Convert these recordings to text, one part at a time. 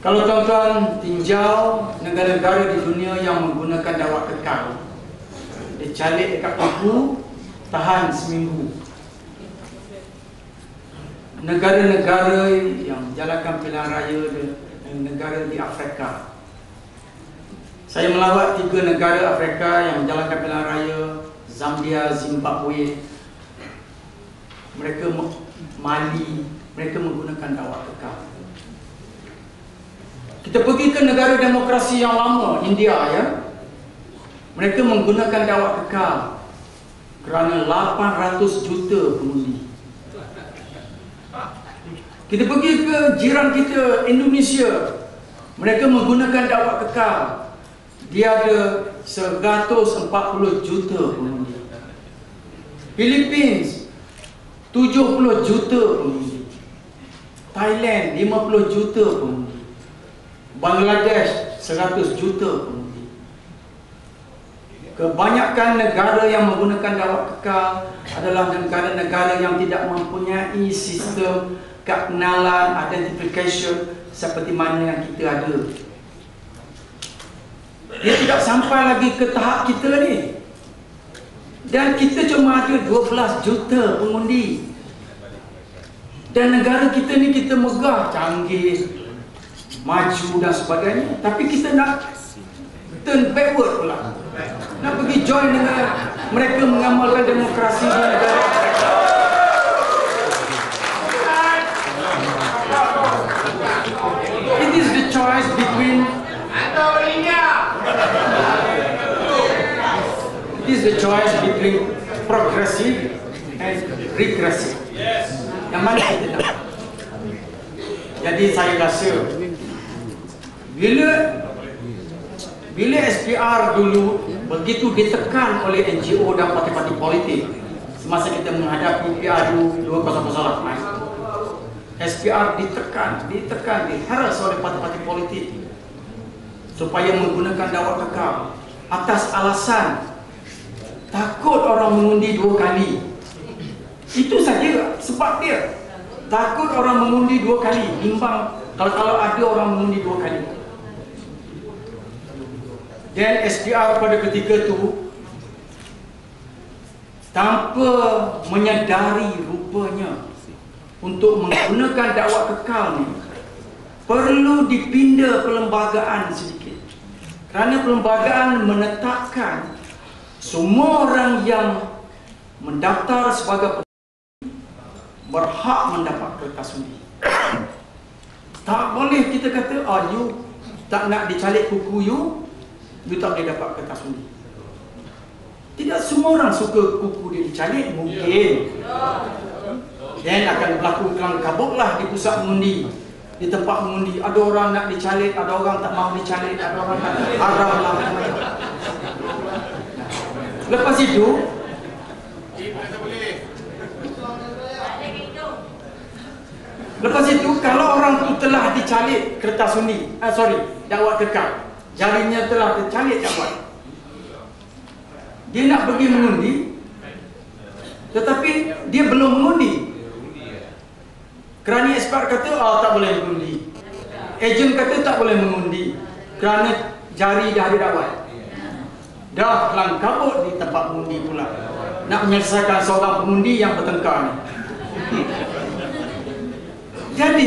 Kalau tuan-tuan tinjau negara-negara di dunia yang menggunakan dakwah kekal, dia calik dekat kuku, tahan seminggu. Negara-negara yang jalankan pilihan raya negara di Afrika. Saya melawat 3 negara Afrika yang menjalankan pilihan raya: Zambia, Zimbabwe, Mali, mereka menggunakan dakwah kekal. Kita pergi ke negara demokrasi yang lama, India, ya. Mereka menggunakan dakwah kekal kerana 800 juta pengundi. Kita pergi ke jiran kita, Indonesia, mereka menggunakan dakwah kekal. Dia ada 140 juta pengundi. Philippines 70 juta pengundi. Thailand 50 juta pengundi. Bangladesh 100 juta pengundi. Kebanyakan negara yang menggunakan dakwah kekal adalah negara-negara yang tidak mempunyai sistem kekenalan, identification seperti mana yang kita ada. Dia tidak sampai lagi ke tahap kita ni. Dan kita cuma ada 12 juta pengundi. Dan negara kita ni kita megah, canggih, maju dan sebagainya. Tapi kita nak turn backward pula. Nak pergi join dengan mereka mengamalkan demokrasi di negara. It is the choice between progressive and regressive. Yang mana kita nak? Jadi saya rasa bila SPR dulu begitu ditekan oleh NGO dan parti-parti politik semasa kita menghadapi PRU 2008, SPR ditekan, diheras oleh parti-parti politik supaya menggunakan dakwah kekal atas alasan takut orang mengundi 2 kali. Itu saja sebab dia takut orang mengundi 2 kali, bimbang kalau ada orang mengundi 2 kali. Dan SPR pada ketika itu tanpa menyadari rupanya untuk menggunakan dakwah kekal ni perlu dipindah perlembagaan sedikit. Kerana perlembagaan menetapkan semua orang yang mendaftar sebagai berhak mendapat kertas undi. Tak boleh kita kata, you tak nak dicalik kuku you tak boleh dapat kertas undi. Tidak semua orang suka kuku dia dicalik, mungkin. Dan akan berlaku kelang kabut lah di pusat mengundi, di tempat mengundi. Ada orang nak dicalik, ada orang tak mahu dicalik, ada orang nak haram lah. Lepas itu, kalau orang tu telah dicalik kertas undi, dakwah kekal, jarinya telah dicalik dakwah, dia nak pergi mengundi, tetapi dia belum mengundi. Kerana SPR kata, tak boleh mengundi. Ejen kata tak boleh mengundi kerana jari dah ada dakwah. Dah kelang kabut di tempat mengundi pula. Nak menyelesaikan seorang pengundi yang bertengkar ni. Jadi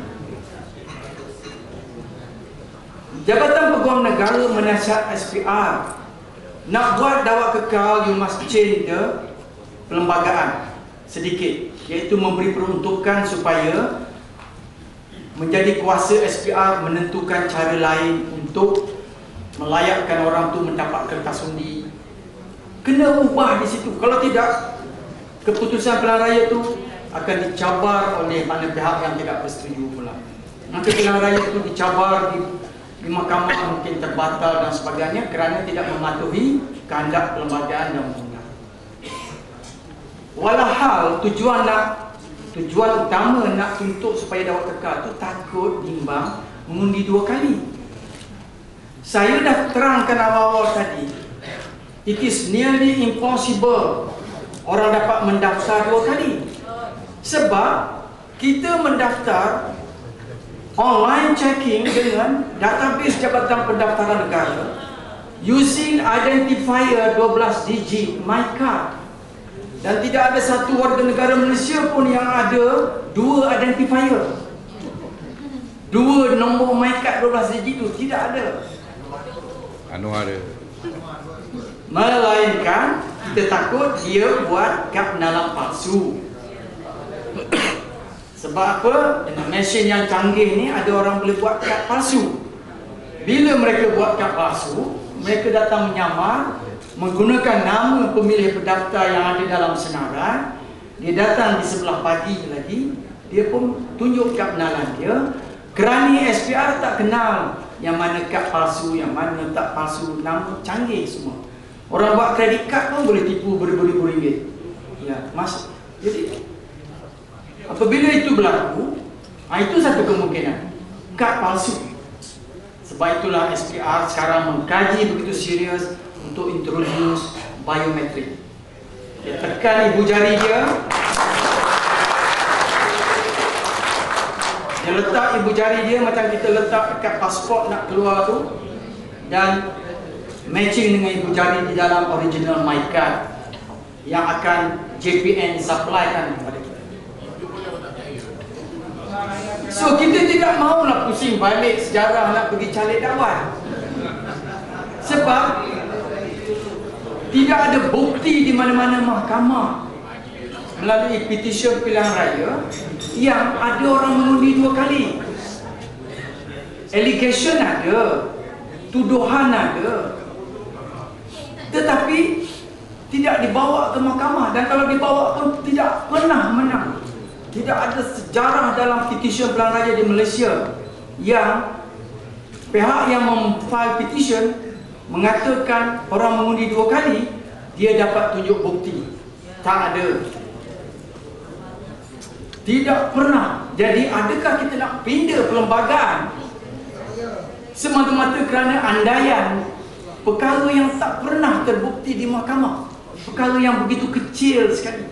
Jabatan Peguam Negara menasihat SPR, nak buat dakwah kekal, you must change the perlembagaan sedikit, iaitu memberi peruntukan supaya menjadi kuasa SPR menentukan cara lain untuk melayakkan orang tu mendapat kertas undi. Kena ubah di situ. Kalau tidak, keputusan pilihan raya tu akan dicabar oleh mana pihak yang tidak bersetuju pula. Maka pilihan raya itu dicabar di mahkamah, mungkin terbatal dan sebagainya kerana tidak mematuhi kehendak perlembagaan dan undang-undang. Walhal tujuan utama nak tuntut supaya dakwah kekal tu takut bimbang mengundi 2 kali. Saya dah terangkan awal-awal tadi, it is nearly impossible orang dapat mendaftar 2 kali. Sebab kita mendaftar online checking dengan database Jabatan Pendaftaran Negara using identifier 12 digit MyCard. Dan tidak ada satu warga negara Malaysia pun yang ada dua identifier, dua nombor MyCard 12 digit itu tidak ada. Ada. Melainkan kita takut dia buat kad penalang palsu. Sebab apa? Dengan mesin yang canggih ni ada orang boleh buat kad palsu. Bila mereka buat kad palsu, mereka datang menyamar menggunakan nama pemilih pendaftar yang ada dalam senarai. Dia datang di sebelah pagi lagi, dia pun tunjuk kad penalang dia. Kerana SPR tak kenal yang mana kad palsu, yang mana tak palsu, nama canggih semua. Orang buat kredit kad pun boleh tipu beribu-ribu ringgit. Ya, mas. Jadi apabila itu berlaku, itu satu kemungkinan kad palsu. Sebab itulah SPR sekarang mengkaji begitu serius untuk introduce biometrik. Dia tekan ibu jari dia, dia letak ibu jari dia macam kita letak dekat pasport nak keluar tu, dan matching dengan ibu jari di dalam original MyCard yang akan JPN supplykan kepada kita. So kita tidak maulah pusing balik sejarah nak pergi calik dakwah. Sebab tidak ada bukti di mana-mana mahkamah melalui petisi pilihan raya yang ada orang mengundi 2 kali. Allegation ada, tuduhan ada, tetapi tidak dibawa ke mahkamah, dan kalau dibawa pun tidak pernah menang. Tidak ada sejarah dalam petisi pilihan raya di Malaysia yang pihak yang memfile petition mengatakan orang mengundi 2 kali, dia dapat tunjuk bukti. Tak ada. Tidak pernah. Jadi adakah kita nak pindah perlembagaan semata-mata kerana andaian perkara yang tak pernah terbukti di mahkamah, perkara yang begitu kecil sekali.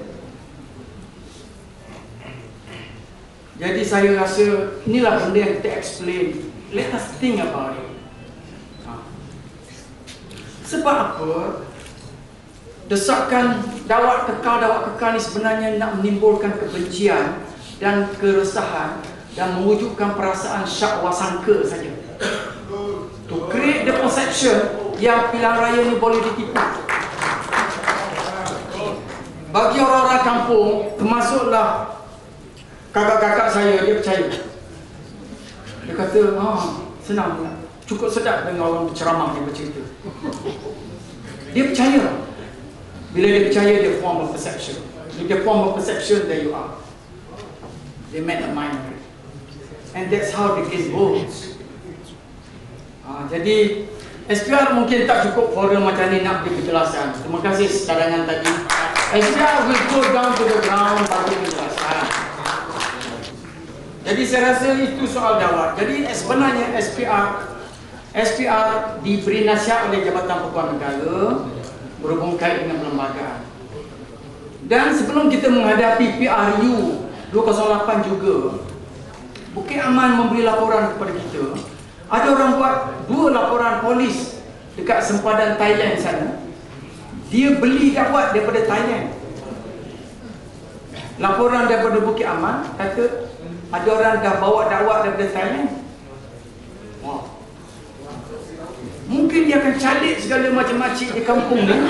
Jadi saya rasa inilah benda yang kita explain. Let us think about it. Sebab apa? Desakan dawat kekal ni sebenarnya nak menimbulkan kebencian dan keresahan dan mewujudkan perasaan syak wasangka saja. To create the perception yang pilihan raya ni boleh ditipu. Bagi orang-orang kampung, termasuklah kakak-kakak saya, dia percaya. Dia kata, senang, cukup sedap dengan orang berceramah dia bercerita. Dia percaya. Bila dia percaya, dia form a perception. If dia form a perception, there you are. They made a mind of it. And that's how the game goes. Jadi SPR mungkin tak cukup forum macam ni nak beri penjelasan. Terima kasih cadangan tadi. SPR will go down to the ground bagi penjelasan. Jadi saya rasa itu soal dawat. Jadi sebenarnya SPR diberi nasihat oleh Jabatan Pekuan Negara berhubung kait dengan perlembagaan. Dan sebelum kita menghadapi PRU 208 juga, Bukit Aman memberi laporan kepada kita. Ada orang buat 2 laporan polis dekat sempadan Thailand sana. Dia beli dawat daripada Thailand. Laporan daripada Bukit Aman kata ada orang dah bawa dawat daripada Thailand. Wah. Mungkin dia akan calik segala macam makcik di kampung ni.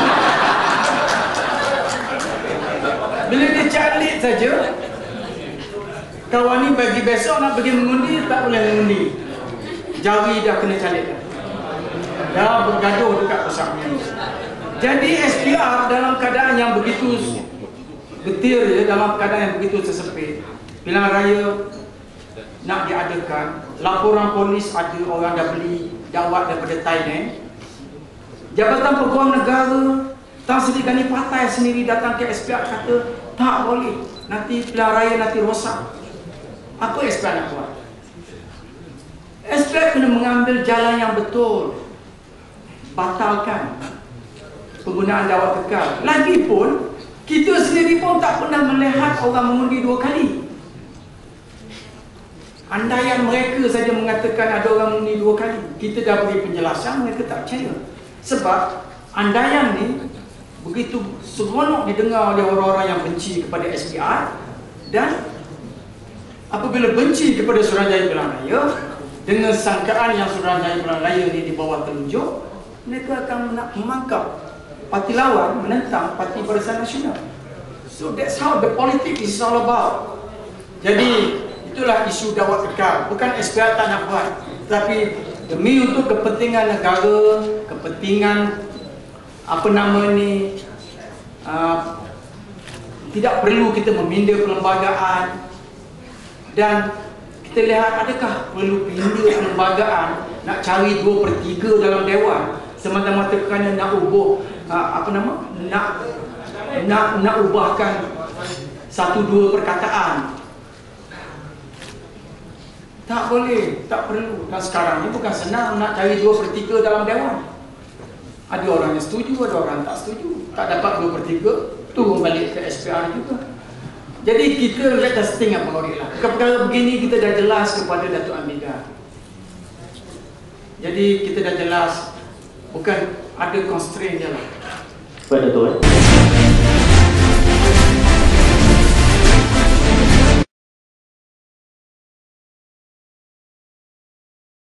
Bila dia calik saja, kawan ni bagi besok nak pergi mengundi, tak boleh mengundi. Jawi dah kena calik dah. Dah bergaduh dekat pusat. Jadi SPR dalam keadaan yang begitu getir, dalam keadaan yang begitu sesempit, pilihan raya nak diadakan, laporan polis ada orang dah beli dawat daripada Thailand. Jabatan Pekuan Negara Tan Sri Kandi Pattai sendiri datang ke SPR kata tak boleh, nanti pilihan raya nanti rosak. Apa SPR nak buat? SPR kena mengambil jalan yang betul, batalkan penggunaan dawat kekal. Lagipun kita sendiri pun tak pernah melihat orang mengundi 2 kali. andaian mereka saja mengatakan ada orang ni 2 kali, kita dah beri penjelasan, mereka tak percaya. Sebab andaian ni begitu seronok didengar oleh orang-orang yang benci kepada SPR, dan apabila benci kepada Suruhanjaya Pilihan Raya dengan sangkaan yang Suruhanjaya Pilihan Raya ni di bawah telunjuk, mereka akan nak memangkap parti lawan menentang Parti Barisan Nasional. So that's how the politics is all about. Jadi itulah isu dakwah kekal. Bukan SPR tak nak buat, tapi demi untuk kepentingan negara, kepentingan tidak perlu kita meminda perlembagaan. Dan kita lihat adakah perlu pindah perlembagaan, nak cari 2/3 dalam Dewan semata-mata kerana nak ubah nak ubahkan 1-2 perkataan. Tak boleh, tak perlu. Dan sekarang ni bukan senang nak cari 2/3 dalam Dewan. Ada orang yang setuju, ada orang tak setuju. Tak dapat 2/3, turun balik ke SPR juga. Jadi kita let us think about it lah. Perkara begini kita dah jelas kepada Datuk Hamidah. Jadi kita dah jelas, bukan ada constraint je lah. Baik Datuk.